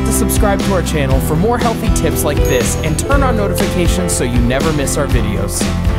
to subscribe to our channel for more healthy tips like this and turn on notifications so you never miss our videos.